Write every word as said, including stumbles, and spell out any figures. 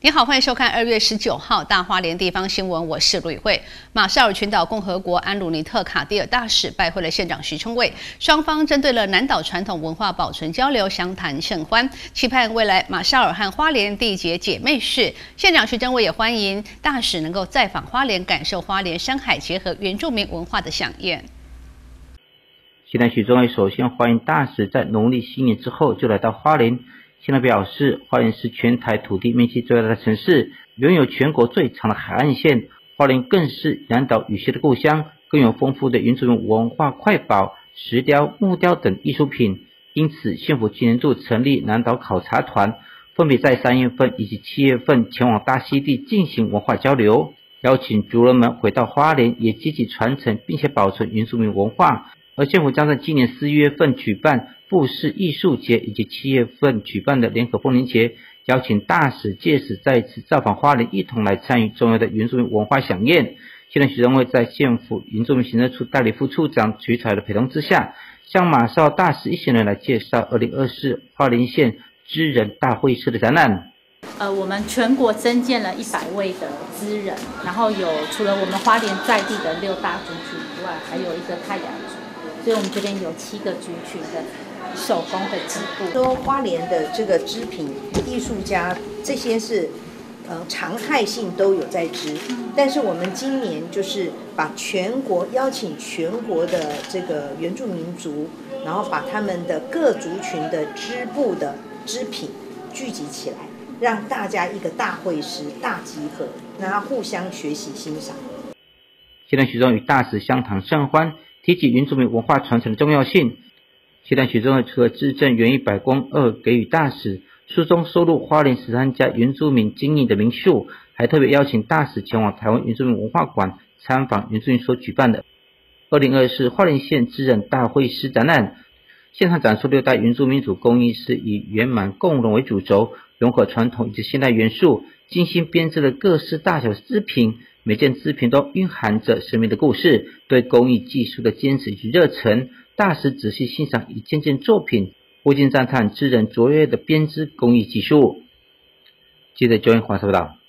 你好，欢迎收看二月十九号大花莲地方新闻，我是卢宇慧。马绍尔群岛共和国安鲁尼特卡蒂尔大使拜会了县长徐春蕙，双方针对了南岛传统文化保存交流相谈甚欢，期盼未来马绍尔和花莲缔结姐妹市。县长徐春蕙也欢迎大使能够再访花莲，感受花莲山海结合原住民文化的飨宴。 县长徐春蕙首先欢迎大使在农历新年之后就来到花莲。县长表示，花莲是全台土地面积最大的城市，拥有全国最长的海岸线，花莲更是南岛语系的故乡，更有丰富的原住民文化瑰宝、石雕、木雕等艺术品。因此，县府今年度成立南岛考察团，分别在三月份以及七月份前往大溪地进行文化交流，邀请族人们回到花莲，也积极传承并且保存原住民文化。而县府将在今年四月份举办布市艺术节，以及七月份举办的联合丰年节，邀请大使届时再次造访花莲，一同来参与重要的原住民文化飨宴。县长徐春蕙在县府原住民行政处代理副处长徐彩的陪同之下，向马绍大使一行人来介绍二零二四花莲县知人大会师的展览。 呃，我们全国增建了一百位的知人，然后有除了我们花莲在地的六大族群以外，还有一个泰雅族。所以我们这边有七个族群的手工的织布。 说花莲的这个织品艺术家，这些是呃常态性都有在织，但是我们今年就是把全国邀请全国的这个原住民族，然后把他们的各族群的织布的织品聚集起来，让大家一个大会师大集合，让他互相学习欣赏。 县长徐春蕙与大使相谈甚欢，提起原住民文化传承的重要性。县长徐春蕙除了致赠园艺百工二给予大使，书中收录花莲十三家原住民经营的民宿，还特别邀请大使前往台湾原住民文化馆参访原住民所举办的二零二四花莲县知人大会师展览。现场展出六代原住民族工艺是以圆满共融为主轴，融合传统以及现代元素，精心编织了各式大小的织品，每件织品都蕴含着生命的故事，对工艺技术的坚持与热忱。大使仔细欣赏一件件作品，不禁赞叹织人卓越的编织工艺技术。记者周彦华报道。